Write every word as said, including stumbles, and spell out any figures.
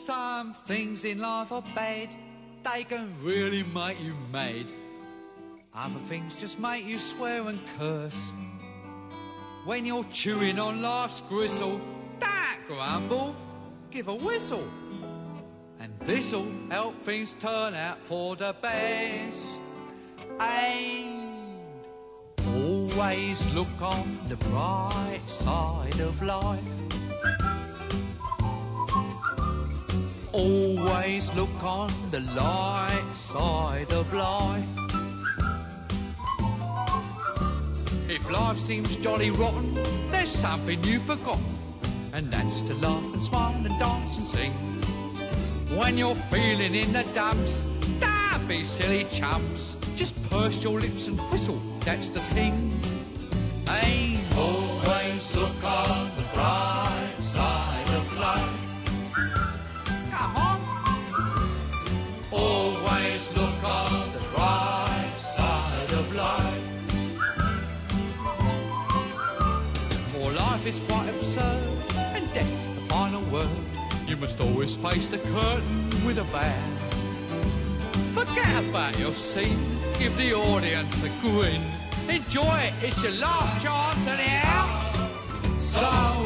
Some things in life are bad, they can really make you mad. Other things just make you swear and curse. When you're chewing on life's gristle, don't grumble, give a whistle. And this'll help things turn out for the best. And always look on the bright side of life. Always look on the light side of life. If life seems jolly rotten, there's something you've forgotten, and that's to laugh and smile and dance and sing. When you're feeling in the dumps, don't be silly chumps. Just purse your lips and whistle, that's the thing. Hey, always look on the bright side of life. Come on. Always look on the bright side of life. For life is quite absurd, and death's the final word. You must always face the curtain with a bow. Forget about your scene, give the audience a grin. Enjoy it, it's your last chance anyhow. So